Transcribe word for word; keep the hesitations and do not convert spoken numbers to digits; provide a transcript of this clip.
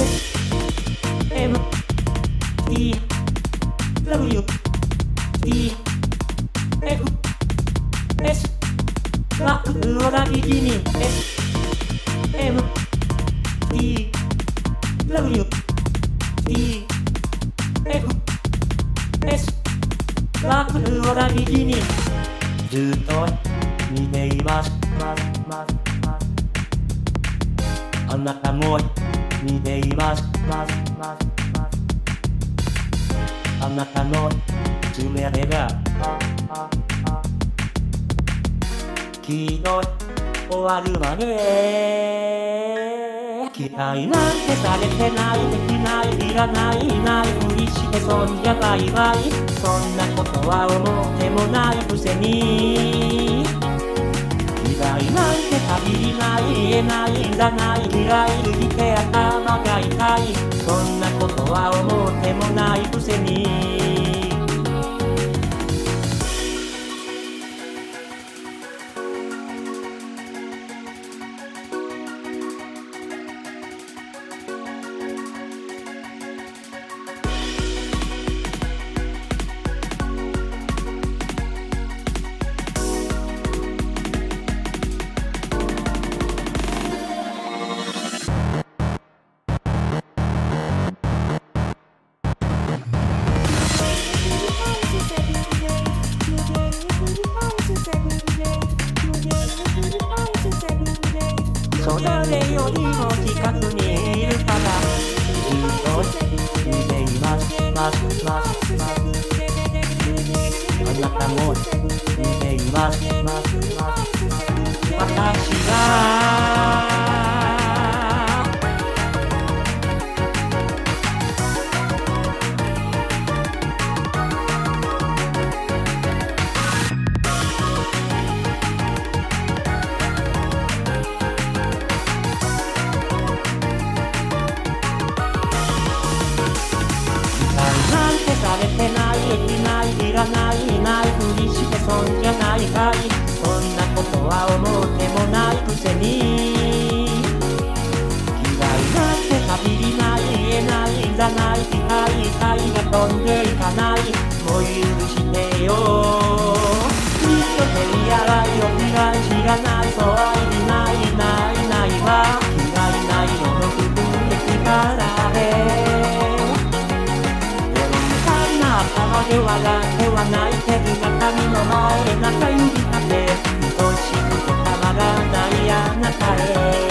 M T W E F S ワクロダビギニ S M T W E F S ワクロダビギニずっと見ていますますますますあなたも見ていますますますますあなたのすべてがきっと終わるまで期待なんてされてないできないいらないいないふりしてそんじゃバイバイそんなことは思ってもないくせに未来なんて限りない言えないんだない嫌いすぎて頭が痛いそんなことは思ってもないくせにそれよりも近くにいるからずっと見ていますますますますあなたも見ていますますます私がされてないできないいらないいないふりしてそんじゃないかいそんなことは思ってもないくせに嫌いなんて限りない言えないんじゃない機械械が飛んでいかないもう許してよきっと手に洗いを嫌い知らないそういないいないいないわ嫌いないよの部分で力で頭で笑っては泣いてる鏡の前中指立て愛しくてたまらないあなたへ